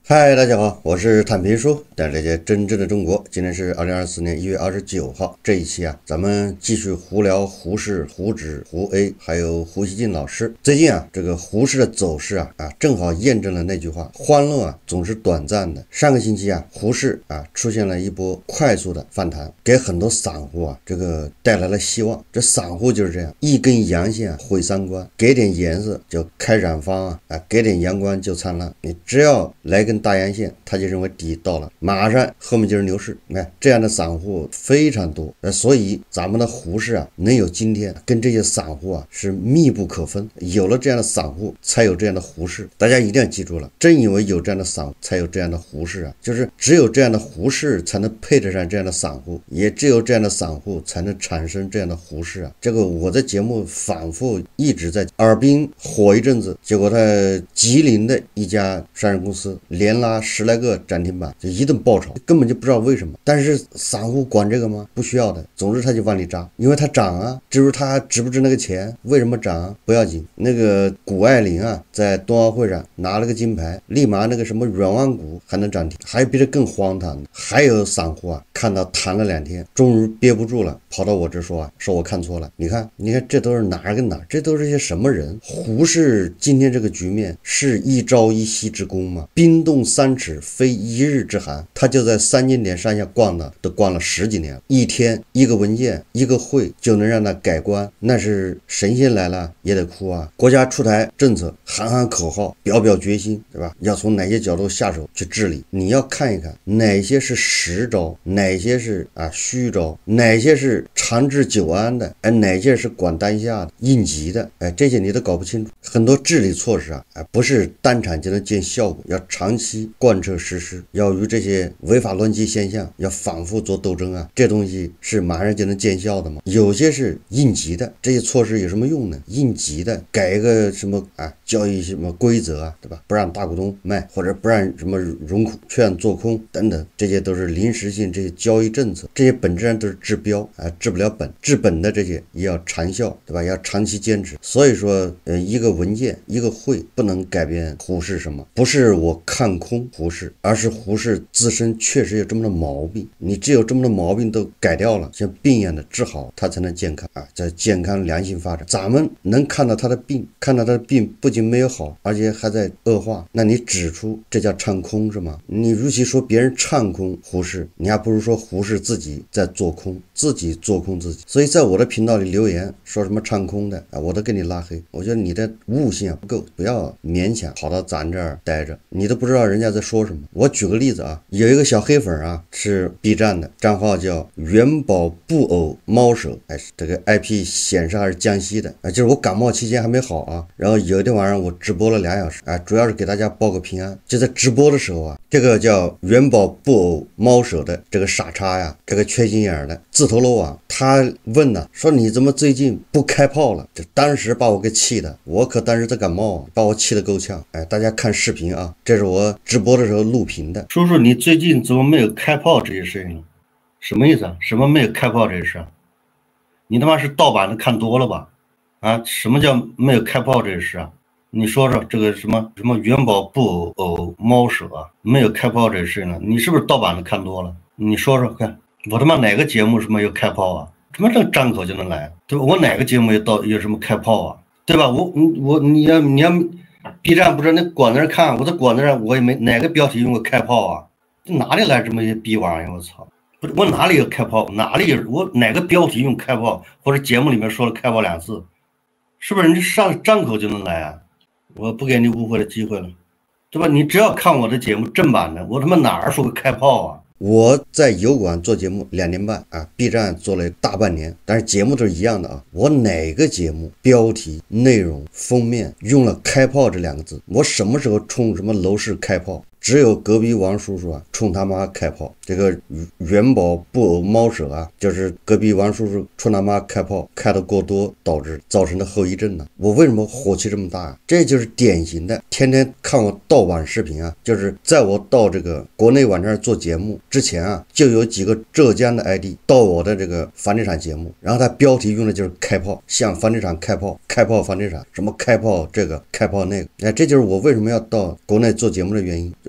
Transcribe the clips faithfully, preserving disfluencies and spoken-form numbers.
嗨，大家好，我是坦平叔，带来些真正的中国。今天是二零二四年一月二十九号，这一期啊，咱们继续胡聊胡适、胡指、胡 A， 还有胡锡进老师。最近啊，这个胡适的走势啊啊，正好验证了那句话：欢乐啊总是短暂的。上个星期啊，胡适啊出现了一波快速的反弹，给很多散户啊这个带来了希望。这散户就是这样，一根阳线啊毁三观，给点颜色就开染坊啊啊，给点阳光就灿烂。你只要来根大阳线，他就认为底到了，马上后面就是牛市。你看这样的散户非常多，呃，所以咱们的胡适啊能有今天，跟这些散户啊是密不可分。有了这样的散户，才有这样的胡适。大家一定要记住了，真以为有这样的散户，才有这样的胡适啊，就是只有这样的胡适才能配得上这样的散户，也只有这样的散户才能产生这样的胡适啊。这个我在节目反复一直在，尔滨火一阵子，结果他吉林的一家上市公司连拉十来个涨停板，就一顿爆炒，根本就不知道为什么。但是散户管这个吗？不需要的，总之他就往里扎，因为他涨啊，至于他值不值那个钱，为什么涨啊？不要紧。那个谷爱凌啊，在冬奥会上拿了个金牌，立马那个什么软万股还能涨停。还有比这更荒唐的，还有散户啊，看到弹了两天，终于憋不住了，跑到我这说啊，说我看错了。你看，你看这都是哪儿跟哪儿？这都是些什么人？胡适今天这个局面是一朝一夕之功吗？冰冻三尺非一日之寒，他就在三千点上下逛了，都逛了十几年，一天一个文件一个会就能让他改观，那是神仙来了也得哭啊！国家出台政策，喊喊口号，表表决心，对吧？要从哪些角度下手去治理？你要看一看哪些是实招，哪些是啊虚招，哪些是长治久安的，哎，哪些是管当下的应急的，哎，这些你都搞不清楚。很多治理措施啊，哎，不是单场就能见效果，要长期贯彻实施，要与这些违法乱纪现象要反复做斗争啊。这东西是马上就能见效的吗？有些是应急的，这些措施有什么用呢？应急的改一个什么啊交易什么规则啊，对吧？不让大股东卖，或者不让什么融券做空等等，这些都是临时性这些交易政策，这些本质上都是治标啊，治不了本。治本的这些也要长效，对吧？要长期坚持。所以说，呃，一个文件一个会不能改变胡适什么，不是我看空胡适，而是胡适自身确实有这么的毛病。你只有这么的毛病都改掉了，像病一样的治好，他才能健康啊，在健康良性发展。咱们能看到他的病，看到他的病不仅没有好，而且还在恶化，那你指出这叫唱空是吗？你与其说别人唱空胡适，你还不如说胡适自己在做空，自己做空自己。所以在我的频道里留言说什么唱空的啊，我都给你拉黑。我觉得你的悟性啊不够，不要勉强跑到咱这儿待着，你都不知道人家在说什么。我举个例子啊，有一个小黑粉啊，是 B 站的，账号叫元宝布偶猫舍，哎，这个 I P 显示还是江西的啊，就是我感冒期间还没好啊，然后有一天晚上我直播了俩小时啊，主要是给大家报个平安。就在直播的时候啊，这个叫元宝布偶猫舍的这个傻叉呀，这个缺心眼的自投罗网，他问呢、啊，说你怎么最近不开炮了？这当时把我给气的，我可当时在感冒啊，把我气得够呛。哎，大家看视频啊，这是我直播的时候录屏的。叔叔，你最近怎么没有开炮这些事情？什么意思啊？什么没有开炮这些事？你他妈是盗版的看多了吧？啊，什么叫没有开炮这些事啊？你说说这个什么什么元宝布偶猫舍啊，没有开炮这事呢？你是不是盗版的看多了？你说说看，我他妈哪个节目是没有开炮啊？他妈这张口就能来，对吧？我哪个节目有到有什么开炮啊？对吧？我我你要你要 B 站不是那管那儿看，我在管那儿我也没哪个标题用过开炮啊？哪里来这么一些逼玩意儿？我操！不是我哪里有开炮？哪里有我哪个标题用开炮，或者节目里面说了开炮两字，是不是你上张口就能来啊？我不给你误会的机会了，对吧？你只要看我的节目正版的，我他妈哪儿说个开炮啊？我在油管做节目两年半啊 ，B 站做了大半年，但是节目都是一样的啊。我哪个节目标题、内容、封面用了开炮这两个字？我什么时候冲什么楼市开炮？只有隔壁王叔叔啊，冲他妈开炮。这个元宝布偶猫舍啊，就是隔壁王叔叔冲他妈开炮，开的过多导致造成的后遗症呢。我为什么火气这么大啊？这就是典型的天天看我盗版视频啊，就是在我到这个国内网站做节目之前啊，就有几个浙江的 I D 到我的这个房地产节目，然后他标题用的就是开炮，向房地产开炮，开炮房地产，什么开炮这个开炮那个，哎，这就是我为什么要到国内做节目的原因。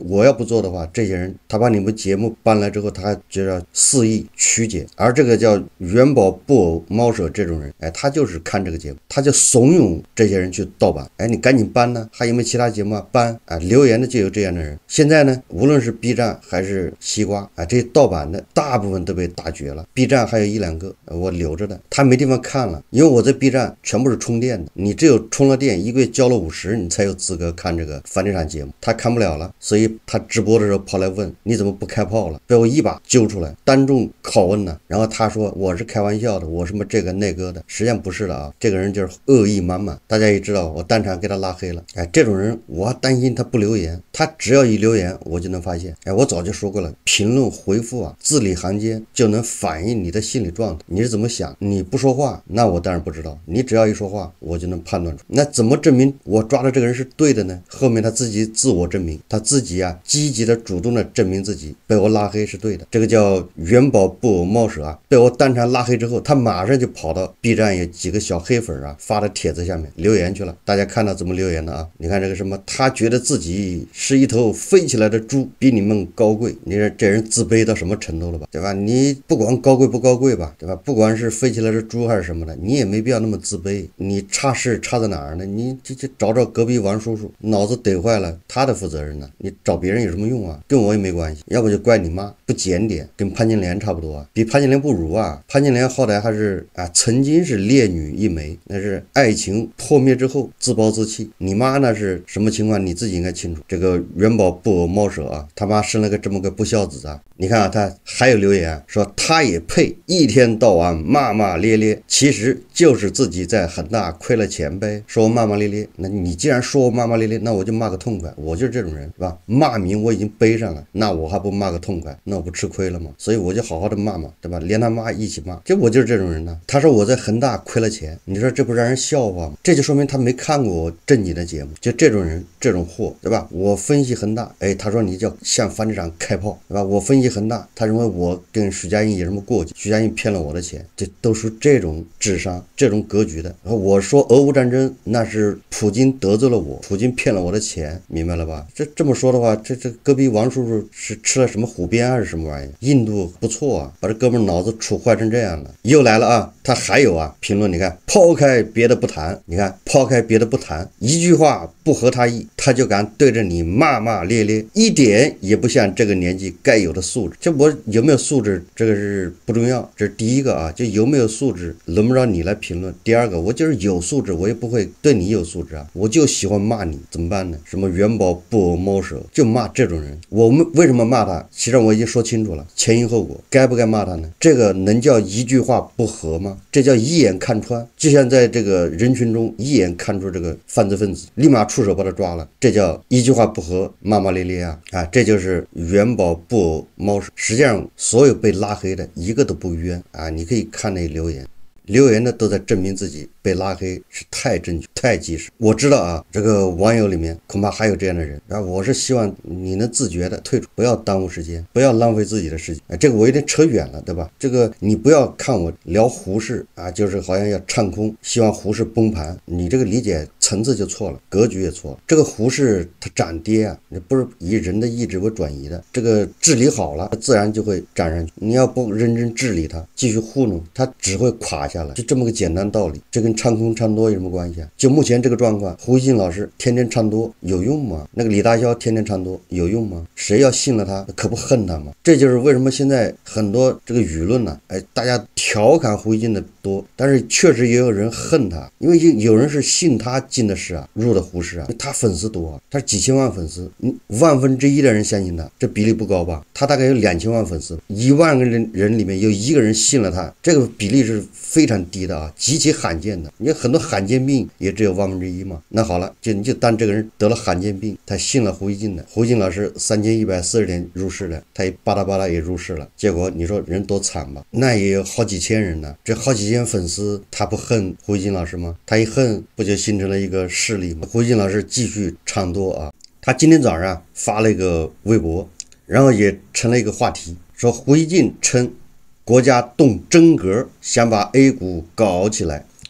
我要不做的话，这些人他把你们节目搬来之后，他还觉得肆意曲解。而这个叫元宝布偶猫舍这种人，哎，他就是看这个节目，他就怂恿这些人去盗版。哎，你赶紧搬呢，还有没有其他节目啊？搬啊！留言的就有这样的人。现在呢，无论是 B 站还是西瓜啊，这些盗版的大部分都被打绝了。B 站还有一两个我留着的，他没地方看了，因为我在 B 站全部是充电的，你只有充了电，一个月交了五十，你才有资格看这个房地产节目。他看不了了，所以他直播的时候跑来问你怎么不开炮了，被我一把揪出来，当众拷问呢。然后他说我是开玩笑的，我什么这个那个的，实际上不是的啊，这个人就是恶意满满。大家也知道，我当场给他拉黑了。哎，这种人我担心他不留言，他只要一留言，我就能发现。哎，我早就说过了，评论回复啊，字里行间就能反映你的心理状态，你是怎么想。你不说话，那我当然不知道，你只要一说话，我就能判断出。那怎么证明我抓的这个人是对的呢？后面他自己自我证明，他自己啊积极的主动的证明自己被我拉黑是对的。这个叫元宝布偶猫舍啊，被我当场拉黑之后，他马上就跑到 B 站有几个小黑粉啊发的帖子下面留言去了。大家看到怎么留言的啊？你看这个什么，他觉得自己是一头飞起来的猪，比你们高贵。你说这人自卑到什么程度了吧？对吧？你不管高贵不高贵吧，对吧？不管是飞起来的猪还是什么的，你也没必要那么自卑。你差事差在哪儿呢？你就就找找隔壁王叔叔，脑子怼坏了，他的负责任呢。你找别人有什么用啊？跟我也没关系。要不就怪你妈不检点，跟潘金莲差不多啊，比潘金莲不如啊。潘金莲好歹还是啊，曾经是烈女一枚，那是爱情破灭之后自暴自弃。你妈那是什么情况？你自己应该清楚。这个元宝布偶猫舍啊，他妈生了个这么个不孝子啊！你看啊，他还有留言说他也配一天到晚骂骂咧咧，其实就是自己在恒大亏了钱呗。说我骂骂咧咧，那你既然说我骂骂咧咧，那我就骂个痛快。我就是这种人，是吧？骂名我已经背上了，那我还不骂个痛快，那我不吃亏了吗？所以我就好好的骂骂，对吧？连他妈一起骂，就我就是这种人呢。他说我在恒大亏了钱，你说这不让人笑话吗？这就说明他没看过我正经的节目。就这种人，这种货，对吧？我分析恒大，哎，他说你叫向房地产开炮，对吧？我分析恒大，他认为我跟许家印有什么过节，许家印骗了我的钱，这都是这种智商、这种格局的。然后我说俄乌战争，那是普京得罪了我，普京骗了我的钱，明白了吧？这这么说的话，这这隔壁王叔叔是吃了什么虎鞭还是什么玩意？印度不错啊，把这哥们脑子杵坏成这样了。又来了啊，他还有啊评论，你看抛开别的不谈，你看抛开别的不谈，一句话不合他意，他就敢对着你骂骂咧咧，一点也不像这个年纪该有的素质。这我有没有素质，这个是不重要，这是第一个啊，就有没有素质轮不着你来评论。第二个，我就是有素质，我也不会对你有素质啊，我就喜欢骂你，怎么办呢？什么元宝布偶猫舍，就骂这种人。我们为什么骂他？其实我已经说清楚了，前因后果，该不该骂他呢？这个能叫一句话不合吗？这叫一眼看穿，就像在这个人群中一眼看出这个犯罪分子，立马出手把他抓了，这叫一句话不合骂骂咧咧啊！啊，这就是元宝布偶猫舍。实际上，所有被拉黑的一个都不冤啊！你可以看那留言。留言的都在证明自己被拉黑是太正确太及时。我知道啊，这个网友里面恐怕还有这样的人啊，我是希望你能自觉的退出，不要耽误时间，不要浪费自己的时间。哎，这个我有点扯远了，对吧？这个你不要看我聊胡适啊，就是好像要唱空，希望胡适崩盘，你这个理解层次就错了，格局也错了。这个胡适他涨跌啊，你不是以人的意志为转移的，这个治理好了，自然就会涨上去。你要不认真治理它，继续糊弄它，只会垮下来，就这么个简单道理。这跟唱空唱多有什么关系啊？就目前这个状况，胡锡进老师天天唱多有用吗？那个李大骁天天唱多有用吗？谁要信了他，可不恨他吗？这就是为什么现在很多这个舆论呢、啊，哎，大家调侃胡锡进的多，但是确实也有人恨他，因为有人是信他进的事啊，入的胡适啊，他粉丝多啊，他几千万粉丝，万分之一的人相信他，这比例不高吧？他大概有两千万粉丝，一万个人人里面有一个人信了他，这个比例是非常低的啊，极其罕见的。你很多罕见病也只有万分之一嘛。那好了，就你就当这个人得了罕见病，他信了胡锡进的，胡锡进老师三千一百四十点入市了，他也巴拉巴拉也入市了，结果你说人多惨吧？那也有好几千人呢，这好几千粉丝，他不恨胡锡进老师吗？他一恨，不就形成了一个势力吗？胡锡进老师继续唱多啊，他今天早上发了一个微博，然后也成了一个话题，说胡锡进称国家动真格，想把 A 股搞起来。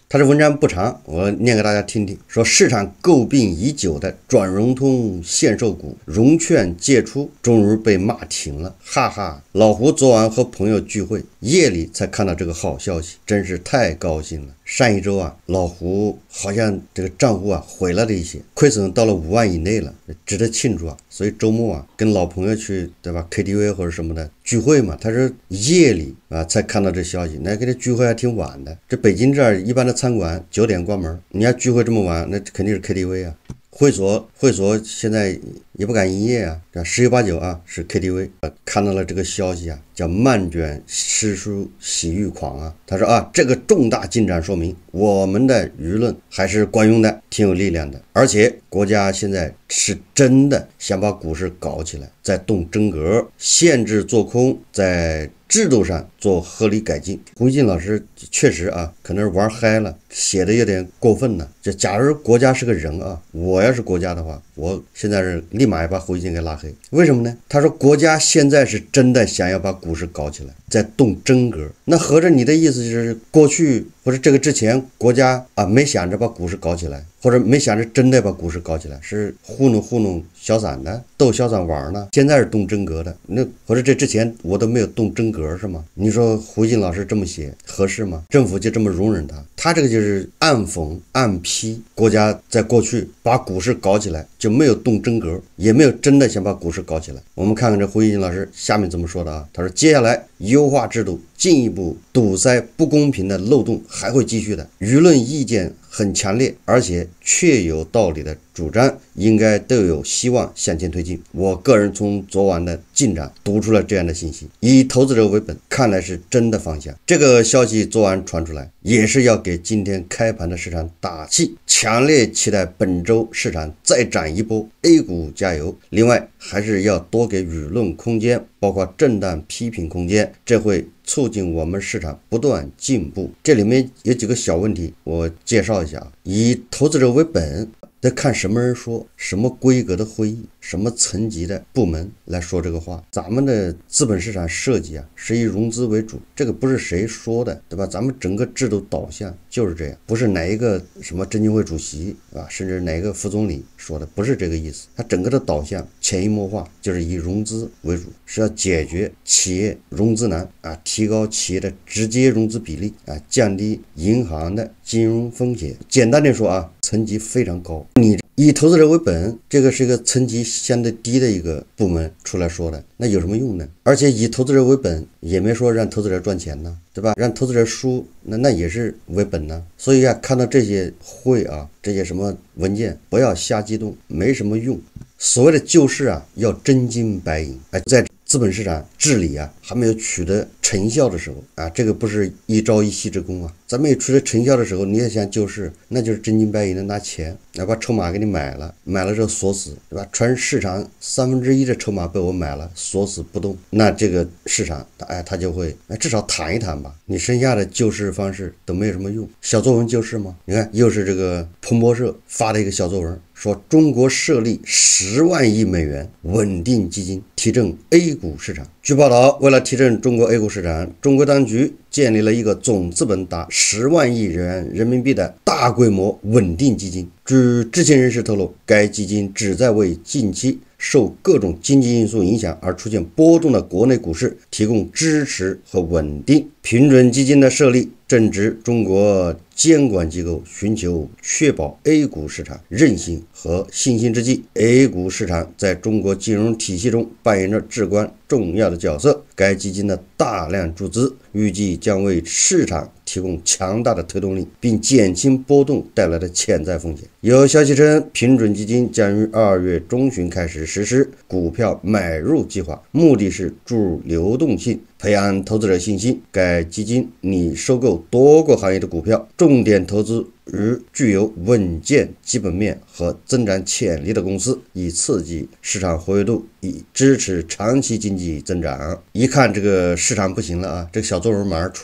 他这文章不长，我念给大家听听。说市场诟病已久的转融通限售股融券借出，终于被骂停了，哈哈！老胡昨晚和朋友聚会，夜里才看到这个好消息，真是太高兴了。上一周啊，老胡好像这个账户啊回来了一些，亏损到了五万以内了，值得庆祝啊！所以周末啊，跟老朋友去，对吧 ？K T V 或者什么的聚会嘛，他是夜里啊才看到这消息，那给他聚会还挺晚的。这北京这儿一般的餐馆九点关门，你要聚会这么晚，那肯定是 K T V 啊。会所会所现在也不敢营业啊，十有八九啊是 K T V。呃，看到了这个消息啊，叫漫卷诗书喜欲狂啊。他说啊，这个重大进展说明我们的舆论还是管用的，挺有力量的。而且国家现在是真的想把股市搞起来，在动真格，限制做空，在制度上做合理改进。胡锡进老师确实啊，可能是玩嗨了，写的有点过分了。这假如国家是个人啊，我要是国家的话，我现在是立马要把胡锡进给拉黑。为什么呢？他说国家现在是真的想要把股市搞起来，在动真格。那合着你的意思就是过去或者这个之前国家啊没想着把股市搞起来，或者没想着真的把股市搞起来，是糊弄糊弄小散的，逗小散玩呢。现在是动真格的，那或者这之前我都没有动真格是吗？你说胡锡进老师这么写合适吗？政府就这么容忍他？他这个就是暗讽暗批国家在过去把股市搞起来就没有动真格，也没有真的想把股市搞起来。我们看看这胡锡进老师下面怎么说的啊？他说接下来优化制度，进一步堵塞不公平的漏洞还会继续的，舆论意见很强烈，而且确有道理的主张应该都有希望向前推进。我个人从昨晚的进展读出了这样的信息，以投资者为本，看来是真的方向。这个消息昨晚传出来，也是要给今天开盘的市场打气，强烈期待本周市场再涨一波， A 股加油。另外还是要多给舆论空间，包括震荡批评空间，这会促进我们市场不断进步。这里面有几个小问题我介绍一下。以投资者为本，得看什么人说，什么规格的会议，什么层级的部门来说这个话。咱们的资本市场设计啊，是以融资为主，这个不是谁说的，对吧？咱们整个制度导向就是这样，不是哪一个什么证监会主席啊，甚至哪个副总理说的，不是这个意思。它整个的导向潜移默化就是以融资为主，是要解决企业融资难啊，提高企业的直接融资比例啊，降低银行的金融风险。简单的说啊，层级非常高。你以投资者为本，这个是一个层级相对低的一个部门出来说的，那有什么用呢？而且以投资者为本也没说让投资者赚钱呢，对吧？让投资者输，那那也是为本呢。所以啊，看到这些会啊，这些什么文件，不要瞎激动，没什么用。所谓的救市啊，要真金白银。哎，在资本市场治理啊还没有取得成效的时候啊，这个不是一朝一夕之功啊。咱没有取得成效的时候，你也想救市，那就是真金白银的拿钱，哪怕筹码给你买了，买了之后锁死，对吧？全市场三分之一的筹码被我买了，锁死不动，那这个市场，哎，它就会，哎，至少谈一谈吧。你剩下的救市方式都没有什么用。小作文救市吗？你看，又是这个彭博社发的一个小作文，说中国设立十万亿美元稳定基金，提振 A 股市场。据报道，为了提振中国 A 股市场，中国当局建立了一个总资本达十万亿元人民币的大规模稳定基金。据知情人士透露，该基金旨在为近期受各种经济因素影响而出现波动的国内股市提供支持和稳定。平准基金的设立正值中国监管机构寻求确保 A 股市场韧性和信心之际。 A 股市场在中国金融体系中扮演着至关重要的角色，该基金的大量注资预计将为市场提供强大的推动力，并减轻波动带来的潜在风险。有消息称，平准基金将于二月中旬开始实施股票买入计划，目的是注入流动性，培养投资者信心。该基金拟收购多个行业的股票，重点投资与具有稳健基本面和增长潜力的公司，以刺激市场活跃度，以支持长期经济增长。一看这个市场不行了啊，这个小作文马上出来了，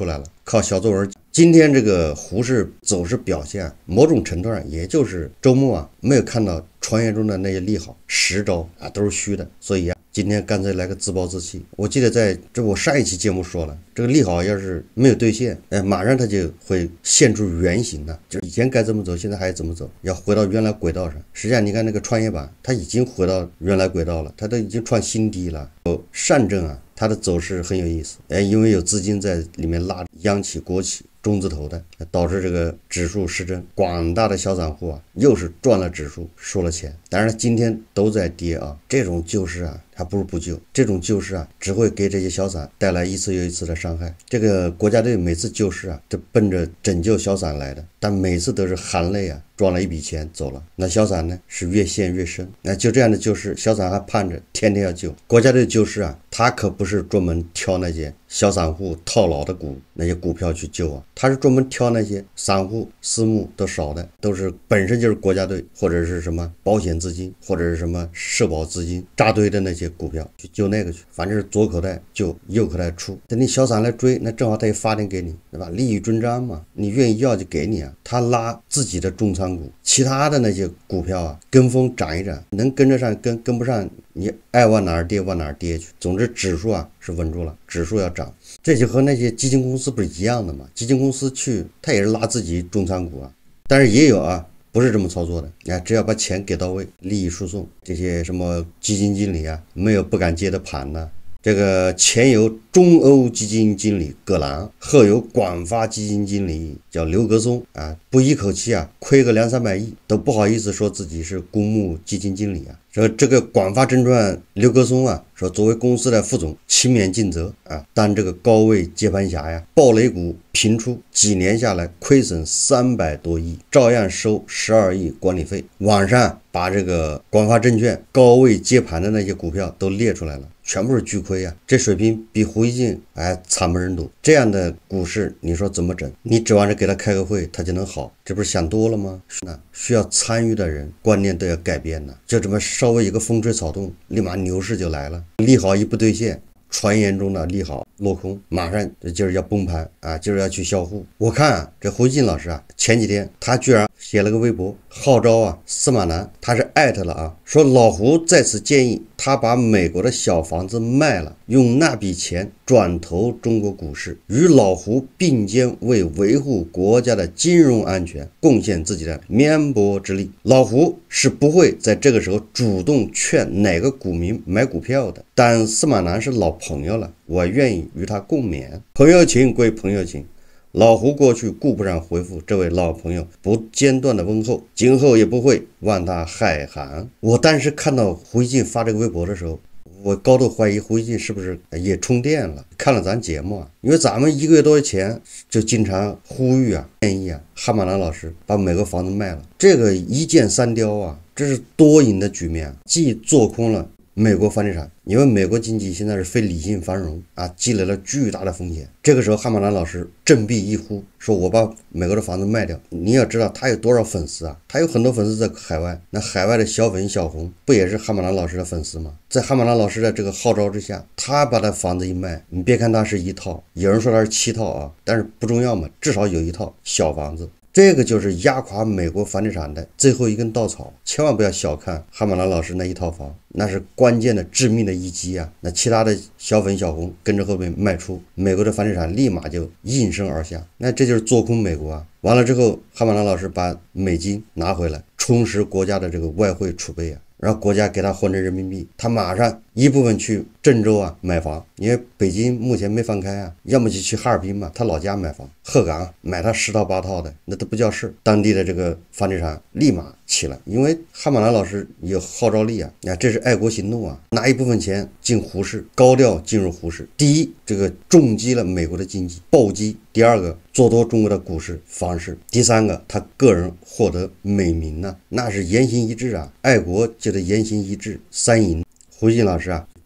靠小作文。今天这个沪市走势表现，某种程度上也就是周末啊没有看到传言中的那些利好，实招啊都是虚的，所以啊今天干脆来个自暴自弃。我记得在这我上一期节目说了，这个利好要是没有兑现，哎，马上它就会现出原形了，就是以前该怎么走，现在还怎么走，要回到原来轨道上。实际上你看那个创业板，它已经回到原来轨道了，它都已经创新低了。有上证啊，它的走势很有意思，哎，因为有资金在里面拉，央企、国企、中字头的，导致这个指数失真，广大的小散户啊，又是赚了指数，输了钱。当然今天都在跌啊，这种救市啊，还不如不救。这种救市啊，只会给这些小散带来一次又一次的伤害。这个国家队每次救市啊，都奔着拯救小散来的，但每次都是含泪啊，赚了一笔钱走了。那小散呢，是越陷越深。那就这样的救市，小散还盼着天天要救。国家队救市啊，他可不是专门挑那些小散户套牢的股那些股票去救啊，他是专门挑那些散户私募都少的，都是本身就是国家队或者是什么保险资金或者是什么社保资金扎堆的那些股票去救那个去，反正是左口袋救右口袋出。等你小散来追，那正好他也发点给你，对吧？利益均沾嘛，你愿意要就给你啊。他拉自己的重仓股，其他的那些股票啊跟风涨一涨，能跟着上跟跟不上，你爱往哪儿跌往哪儿跌去。总之指数啊是稳住了，指数要涨。这就和那些基金公司不是一样的吗？基金公司去他也是拉自己重仓股啊，但是也有啊不是这么操作的。你看，只要把钱给到位，利益输送，这些什么基金经理啊，没有不敢接的盘呢。这个前有中欧基金经理葛兰，后有广发基金经理叫刘格松啊，不一口气啊亏个两三百亿，都不好意思说自己是公募基金经理啊。这这个广发证券刘格松啊说，作为公司的副总，勤勉尽责啊，当这个高位接盘侠呀，暴雷股频出，几年下来亏损三百多亿，照样收十二亿管理费。网上把这个广发证券高位接盘的那些股票都列出来了，全部是巨亏啊！这水平比胡锡进哎惨不忍睹。这样的股市，你说怎么整？你指望着给他开个会，他就能好？这不是想多了吗？那需要参与的人观念都要改变呢。就这么稍微一个风吹草动，立马牛市就来了。利好一不兑现，传言中的利好落空，马上就是要崩盘啊，就是要去销户。我看啊，这胡锡进老师啊，前几天他居然写了个微博，号召啊司马南，他是艾特了啊，说老胡在此建议他把美国的小房子卖了，用那笔钱转投中国股市，与老胡并肩为维护国家的金融安全贡献自己的绵薄之力。老胡是不会在这个时候主动劝哪个股民买股票的，但司马南是老朋友了，我愿意与他共勉。朋友情归朋友情，老胡过去顾不上回复这位老朋友不间断的问候，今后也不会望他海涵。我当时看到胡锡进发这个微博的时候，我高度怀疑胡锡进是不是也充电了，看了咱节目啊，因为咱们一个月多前就经常呼吁啊建议啊哈马兰老师把美国房子卖了，这个一箭三雕啊，这是多赢的局面，既做空了美国房地产，因为美国经济现在是非理性繁荣啊，积累了巨大的风险。这个时候哈马兰老师振臂一呼，说我把美国的房子卖掉。你要知道他有多少粉丝啊，他有很多粉丝在海外，那海外的小粉小红不也是哈马兰老师的粉丝吗？在哈马兰老师的这个号召之下，他把他房子一卖，你别看他是一套，有人说他是七套啊，但是不重要嘛，至少有一套小房子。这个就是压垮美国房地产的最后一根稻草，千万不要小看哈马兰老师那一套房，那是关键的致命的一击啊！那其他的小粉小红跟着后面卖出，美国的房地产立马就应声而下，那这就是做空美国啊！完了之后，哈马兰老师把美金拿回来，充实国家的这个外汇储备啊，然后国家给他换成人民币，他马上一部分去郑州啊买房，因为北京目前没放开啊，要么就去哈尔滨嘛，他老家买房，鹤岗买他十套八套的，那都不叫事。当地的这个房地产立马起来，因为哈马兰老师有号召力啊，啊，这是爱国行动啊，拿一部分钱进沪市，高调进入沪市。第一，这个重击了美国的经济暴击；第二个，做多中国的股市房市；第三个，他个人获得美名呢、啊，那是言行一致啊，爱国就得言行一致，三赢。胡锡进老师啊，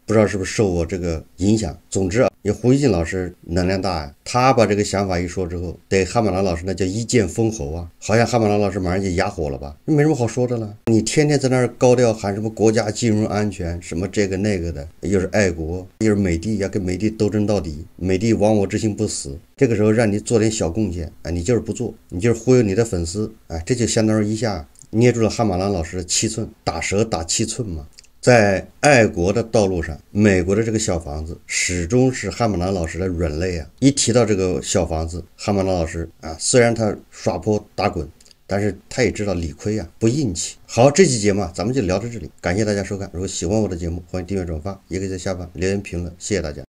不知道是不是受我这个影响。总之啊，因为胡锡进老师能量大呀，他把这个想法一说之后，对哈马兰老师那叫一剑封喉啊，好像哈马兰老师马上就哑火了吧？没什么好说的了。你天天在那儿高调喊什么国家金融安全，什么这个那个的，又是爱国，又是美帝，要跟美帝斗争到底，美帝亡我之心不死。这个时候让你做点小贡献，哎，你就是不做，你就是忽悠你的粉丝，哎，这就相当于一下捏住了哈马兰老师的七寸，打蛇打七寸嘛。在爱国的道路上，美国的这个小房子始终是哈马兰老师的软肋啊！一提到这个小房子，哈马兰老师啊，虽然他耍泼打滚，但是他也知道理亏啊，不硬气。好，这期节目啊，咱们就聊到这里，感谢大家收看。如果喜欢我的节目，欢迎订阅转发，也可以在下方留言评论，谢谢大家。